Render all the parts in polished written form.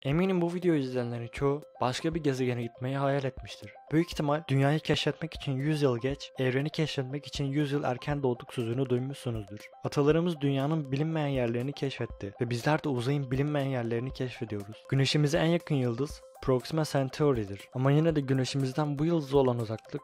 Eminim bu videoyu izleyenlerin çoğu başka bir gezegene gitmeyi hayal etmiştir. Büyük ihtimal dünyayı keşfetmek için 100 yıl geç, evreni keşfetmek için 100 yıl erken doğduk sözünü duymuşsunuzdur. Atalarımız dünyanın bilinmeyen yerlerini keşfetti ve bizler de uzayın bilinmeyen yerlerini keşfediyoruz. Güneşimize en yakın yıldız Proxima Centauri'dir. Ama yine de güneşimizden bu yıldıza olan uzaklık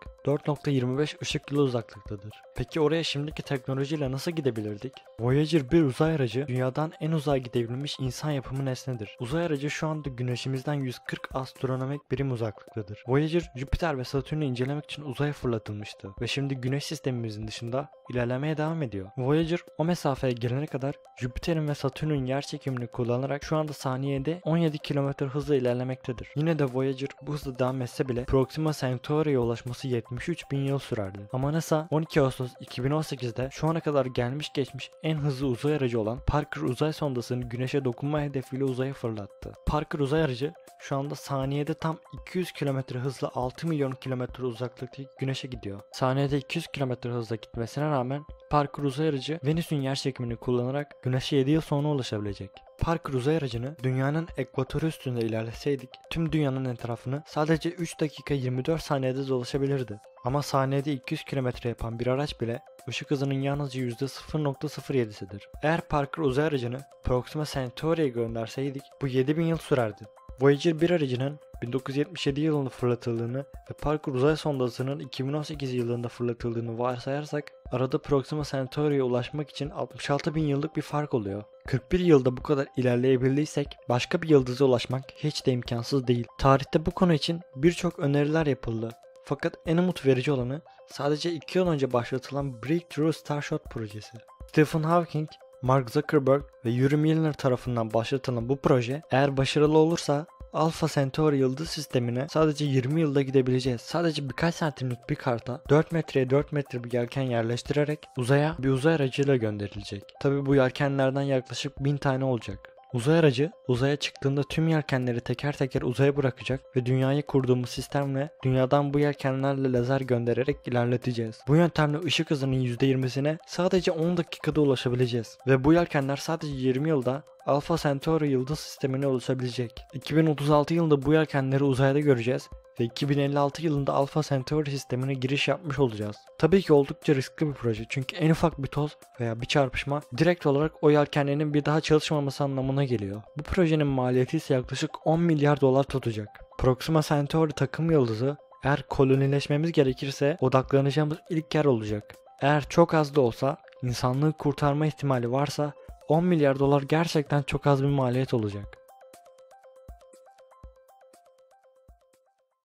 4.25 ışık yılı uzaklıktadır. Peki oraya şimdiki teknolojiyle nasıl gidebilirdik? Voyager 1 uzay aracı dünyadan en uzağa gidebilmiş insan yapımı nesnedir. Uzay aracı şu anda güneşimizden 140 astronomik birim uzaklıktadır. Voyager, Jüpiter ve Satürn'ü incelemek için uzaya fırlatılmıştı ve şimdi güneş sistemimizin dışında ilerlemeye devam ediyor. Voyager o mesafeye gelene kadar Jüpiter'in ve Satürn'ün yerçekimini kullanarak şu anda saniyede 17 km hızla ilerlemektedir. Yine de Voyager bu hızla devam etse bile Proxima Centauri'ye ulaşması 73 bin yıl sürerdi. Ama NASA 12 Ağustos 2018'de şu ana kadar gelmiş geçmiş en hızlı uzay aracı olan Parker uzay sondasını güneşe dokunma hedefiyle uzaya fırlattı. Parker uzay aracı şu anda saniyede tam 200 km hızla 6 milyon kilometre uzaklıktaki güneşe gidiyor. Saniyede 200 km hızla gitmesine rağmen Parker uzay aracı Venüs'ün yerçekimini kullanarak güneşe 7 yıl sonra ulaşabilecek. Parker uzay aracını dünyanın ekvatoru üstünde ilerleseydik tüm dünyanın etrafını sadece 3 dakika 24 saniyede dolaşabilirdi. Ama saniyede 200 km yapan bir araç bile ışık hızının yalnızca %0.07'sidir. Eğer Parker uzay aracını Proxima Centauri'ye gönderseydik bu 7000 yıl sürerdi. Voyager 1 aracının 1977 yılında fırlatıldığını ve Parker uzay sondasının 2018 yılında fırlatıldığını varsayarsak arada Proxima Centauri'ye ulaşmak için 66 bin yıllık bir fark oluyor. 41 yılda bu kadar ilerleyebildiysek başka bir yıldıza ulaşmak hiç de imkansız değil. Tarihte bu konu için birçok öneriler yapıldı. Fakat en umut verici olanı sadece 2 yıl önce başlatılan Breakthrough Starshot projesi. Stephen Hawking, Mark Zuckerberg ve Yuri Milner tarafından başlatılan bu proje eğer başarılı olursa Alpha Centauri yıldız sistemine sadece 20 yılda gidebileceğiz. Sadece birkaç santimlik bir karta 4 metreye 4 metre bir yelken yerleştirerek uzaya bir uzay aracıyla gönderilecek. Tabi bu yelkenlerden yaklaşık 1000 tane olacak. Uzay aracı uzaya çıktığında tüm yelkenleri teker teker uzaya bırakacak ve dünyayı kurduğumuz sistemle dünyadan bu yelkenlerle lazer göndererek ilerleteceğiz. Bu yöntemle ışık hızının %20'sine sadece 10 dakikada ulaşabileceğiz ve bu yelkenler sadece 20 yılda Alpha Centauri yıldız sistemine ulaşabilecek. 2036 yılında bu yelkenleri uzayda göreceğiz ve 2056 yılında Alpha Centauri sistemine giriş yapmış olacağız. Tabii ki oldukça riskli bir proje çünkü en ufak bir toz veya bir çarpışma direkt olarak o yelkenlerin bir daha çalışmaması anlamına geliyor. Bu projenin maliyeti ise yaklaşık 10 milyar dolar tutacak. Proxima Centauri takım yıldızı eğer kolonileşmemiz gerekirse odaklanacağımız ilk yer olacak. Eğer çok az da olsa insanlığı kurtarma ihtimali varsa 10 milyar dolar gerçekten çok az bir maliyet olacak.